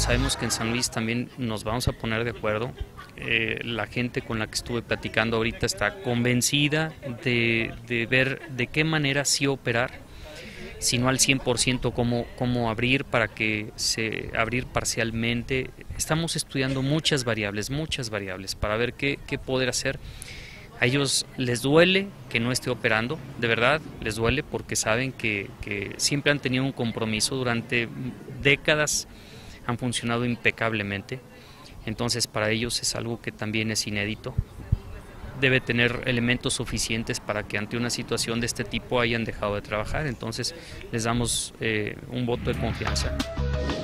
sabemos que en San Luis también nos vamos a poner de acuerdo. La gente con la que estuve platicando ahorita está convencida de ver de qué manera sí operar, si no al 100% cómo abrir para que abrir parcialmente. Estamos estudiando muchas variables para ver qué poder hacer. A ellos les duele que no esté operando, de verdad les duele porque saben que siempre han tenido un compromiso, durante décadas han funcionado impecablemente, entonces para ellos es algo que también es inédito. Debe tener elementos suficientes para que ante una situación de este tipo hayan dejado de trabajar, entonces les damos un voto de confianza.